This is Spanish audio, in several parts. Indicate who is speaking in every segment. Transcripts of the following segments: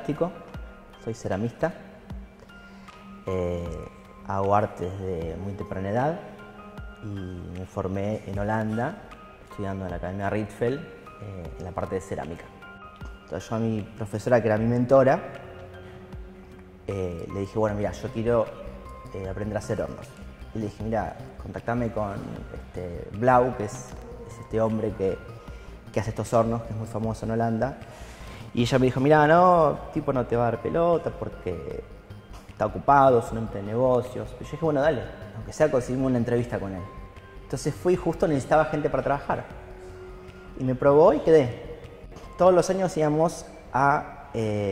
Speaker 1: plástico, soy ceramista, hago arte desde muy temprana edad y me formé en Holanda, estudiando en la Academia Rietveld, en la parte de cerámica. Entonces yo a mi profesora, que era mi mentora, le dije, bueno, mira, yo quiero aprender a hacer hornos. Y le dije, mira, contactame con Blau, que es este hombre que hace estos hornos, que es muy famoso en Holanda. Y ella me dijo, mira, no, tipo no te va a dar pelota porque está ocupado, es un hombre de negocios. Pero yo dije, bueno, dale, aunque sea conseguimos una entrevista con él. Entonces fui, justo necesitaba gente para trabajar. Y me probó y quedé. Todos los años íbamos a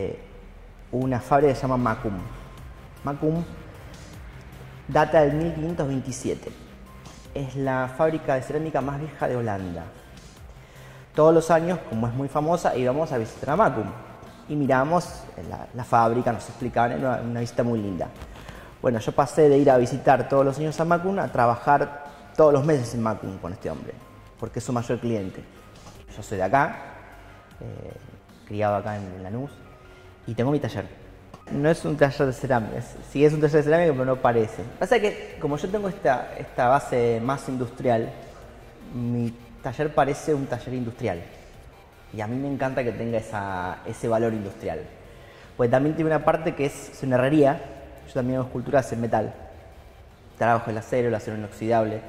Speaker 1: una fábrica que se llama Macum. Macum data del 1527. Es la fábrica de cerámica más vieja de Holanda. Todos los años, como es muy famosa, íbamos a visitar a Macum. Y miramos la fábrica, nos explicaban, era una visita muy linda. Bueno, yo pasé de ir a visitar todos los años a Macum a trabajar todos los meses en Macum con este hombre, porque es su mayor cliente. Yo soy de acá, criado acá en Lanús, y tengo mi taller. No es un taller de cerámica, sí es un taller de cerámica, pero no parece. Pasa que como yo tengo esta base más industrial, mi taller parece un taller industrial. Y a mí me encanta que tenga ese valor industrial. Pues también tiene una parte que es una herrería. Yo también hago esculturas en metal. Trabajo el acero inoxidable.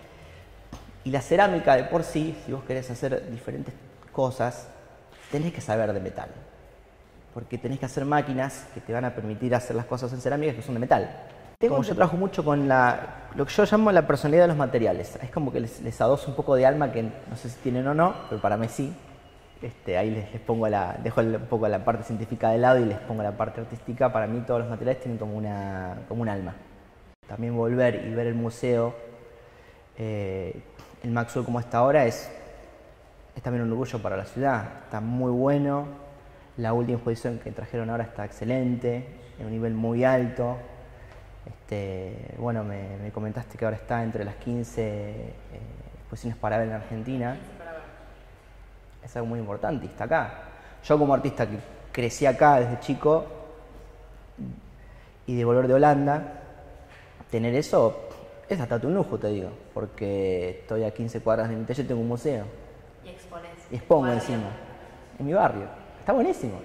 Speaker 1: Y la cerámica de por sí, si vos querés hacer diferentes cosas, tenés que saber de metal. Porque tenés que hacer máquinas que te van a permitir hacer las cosas en cerámica que son de metal. Como yo trabajo mucho con lo que yo llamo la personalidad de los materiales. Es como que les adoso un poco de alma que no sé si tienen o no, pero para mí sí. Ahí les pongo dejo un poco la parte científica de lado y les pongo la parte artística. Para mí todos los materiales tienen como un alma. También volver y ver el museo, el Maxwell como está ahora, es también un orgullo para la ciudad. Está muy bueno. La última exposición que trajeron ahora está excelente, en un nivel muy alto. Bueno, me comentaste que ahora está entre las 15 exposiciones para ver en Argentina. Es algo muy importante y está acá. Yo como artista que crecí acá desde chico y de volver de Holanda, tener eso es hasta un lujo, te digo, porque estoy a 15 cuadras de mi taller y tengo un museo.
Speaker 2: Y expones.
Speaker 1: Y expongo encima, en mi barrio. Está buenísimo.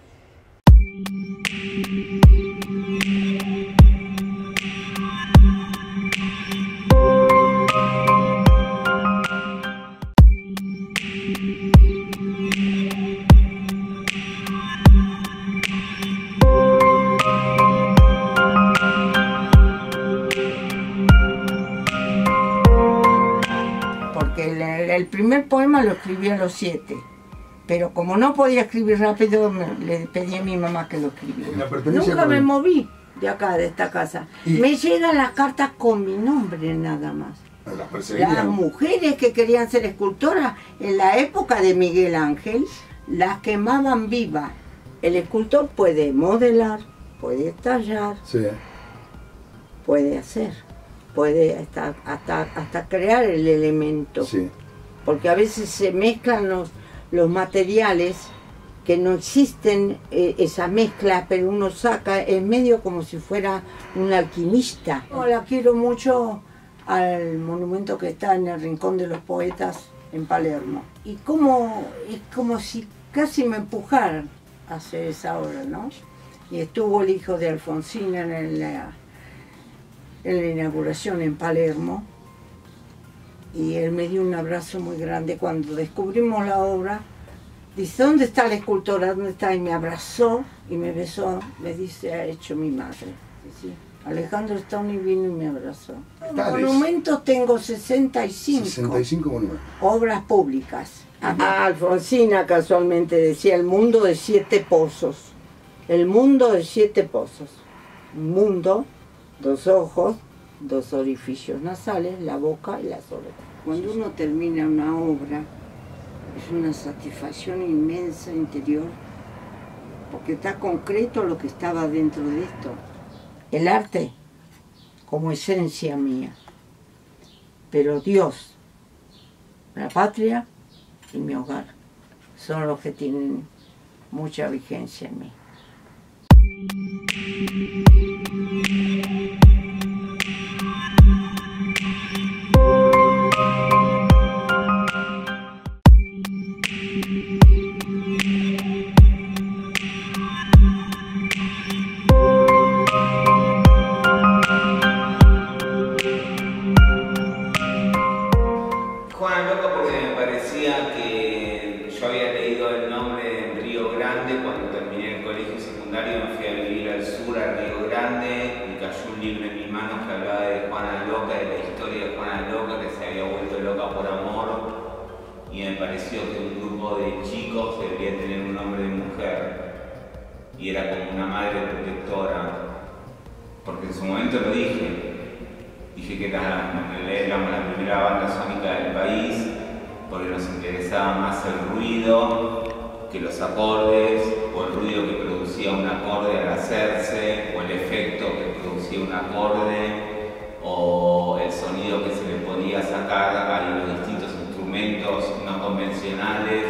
Speaker 3: Porque el primer poema lo escribí a los 7. Pero como no podía escribir rápido, le pedí a mi mamá que lo escribiera. Nunca me moví de acá, de esta casa. Me llegan las cartas con mi nombre nada más. Las mujeres que querían ser escultoras, en la época de Miguel Ángel, las quemaban vivas. El escultor puede modelar, puede tallar, sí, puede hacer, puede hasta crear el elemento. Sí. Porque a veces se mezclan los materiales, que no existen esa mezcla, pero uno saca en medio como si fuera un alquimista. Yo la quiero mucho al monumento que está en el Rincón de los Poetas en Palermo. Y es como si casi me empujaran a hacer esa obra, ¿no? Y estuvo el hijo de Alfonsina en la inauguración en Palermo. Y él me dio un abrazo muy grande cuando descubrimos la obra. Dice, ¿dónde está la escultora? ¿Dónde está? Y me abrazó y me besó. Me dice, ha hecho mi madre. Sí. Alejandro Stoni vino y me abrazó. Monumentos tengo 65.
Speaker 4: 65 monumentos.
Speaker 3: Obras públicas. Alfonsina casualmente decía, el mundo de 7 pozos. El mundo de 7 pozos. Un mundo, 2 ojos, 2 orificios nasales, la boca y las orejas. Cuando uno termina una obra, es una satisfacción inmensa interior, porque está concreto lo que estaba dentro de esto. El arte como esencia mía, pero Dios, la patria y mi hogar son los que tienen mucha vigencia en mí.
Speaker 2: Y era como una madre protectora, porque en su momento lo dije que éramos la primera banda sónica del país, porque nos interesaba más el ruido que los acordes, o el ruido que producía un acorde al hacerse, o el efecto que producía un acorde, o el sonido que se le podía sacar a los distintos instrumentos no convencionales,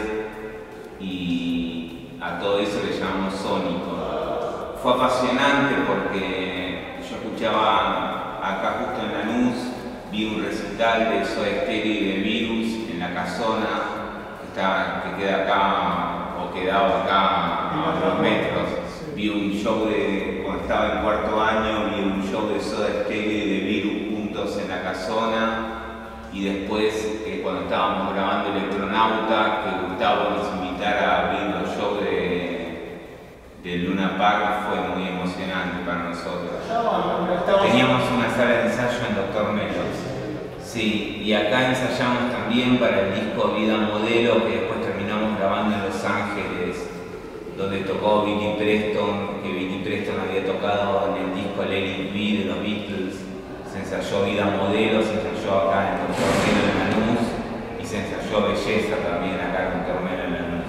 Speaker 2: y a todo eso le llamamos sónico. Fue apasionante porque yo escuchaba acá justo en Lanús, vi un recital de Soda Stereo y de Virus en la Casona, que queda acá, o quedaba acá a unos metros. Vi un show cuando estaba en cuarto año, vi un show de Soda Stereo y de Virus juntos en la Casona. Y después, cuando estábamos grabando Electronauta, que Gustavo nos invitara a abrir los shows de Luna Park, fue muy emocionante para nosotros. Teníamos una sala de ensayo en Dr. Melos. Sí, y acá ensayamos también para el disco Vida Modelo, que después terminamos grabando en Los Ángeles, donde tocó Billy Preston, que Billy Preston había tocado en el disco Let It Be de los Beatles. Se ensayó Vida Modelo, se ensayó acá en Dr. Melo en Lanús, y se ensayó Belleza también acá en Dr. Melo en Lanús.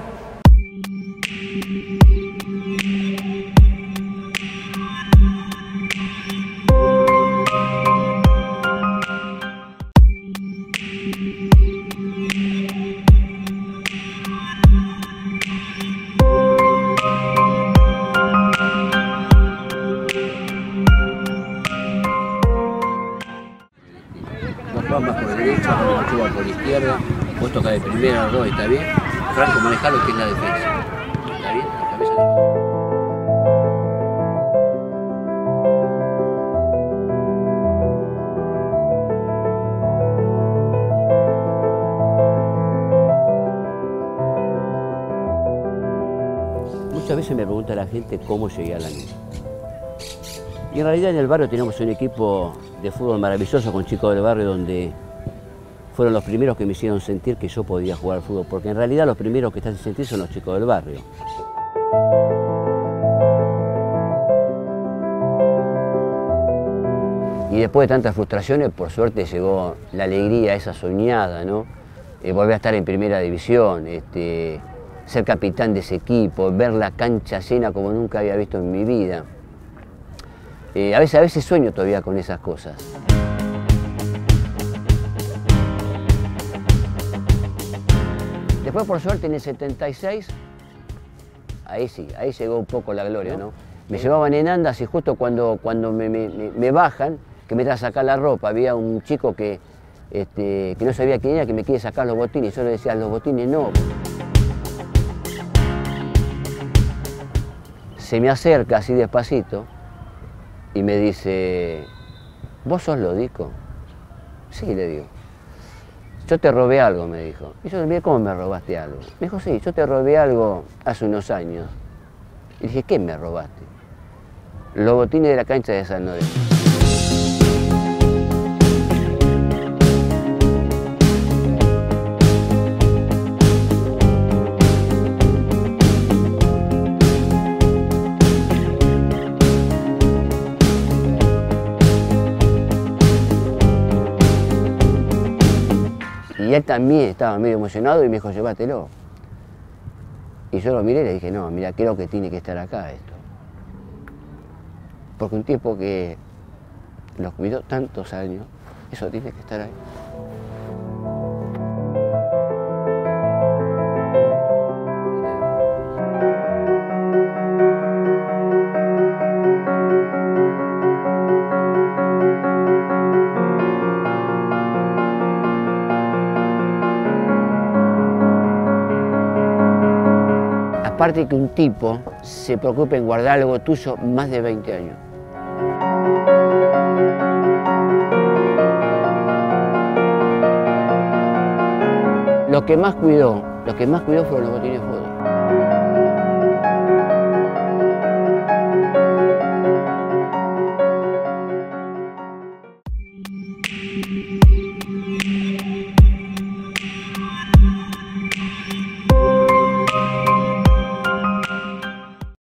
Speaker 4: Más por derecha, Ochoa por izquierda, vos tocás de primera o dos, ¿está bien? Franco, manejá lo que es la defensa. ¿Está bien? La cabeza Muchas veces me pregunta la gente cómo llegué a Lanús. Y en realidad en el barrio tenemos un equipo de fútbol maravilloso con chicos del barrio donde fueron los primeros que me hicieron sentir que yo podía jugar al fútbol, porque en realidad los primeros que te hacen sentir son los chicos del barrio. Y después de tantas frustraciones, por suerte llegó la alegría esa soñada, ¿no? Volver a estar en primera división, ser capitán de ese equipo, ver la cancha llena como nunca había visto en mi vida. A veces sueño todavía con esas cosas. Después, por suerte, en el 76, ahí llegó un poco la gloria, ¿no? Me llevaban en andas y justo cuando me bajan, que me traen a sacar la ropa, había un chico que no sabía quién era, que me quiere sacar los botines. Yo le decía, los botines no. Se me acerca así despacito y me dice, ¿vos sos Lodico? Sí, le digo. Yo te robé algo, me dijo. Y yo le dije, ¿cómo me robaste algo? Me dijo, sí, yo te robé algo hace unos años. Y dije, ¿qué me robaste? Los botines de la cancha de San Lorenzo. Y él también estaba medio emocionado y me dijo, llévatelo. Y yo lo miré y le dije, no, mira, creo que tiene que estar acá esto. Porque un tipo que los cuidó tantos años, eso tiene que estar ahí. aparte que un tipo se preocupe en guardar algo tuyo más de 20 años. Lo que más cuidó fueron los botines de fotos.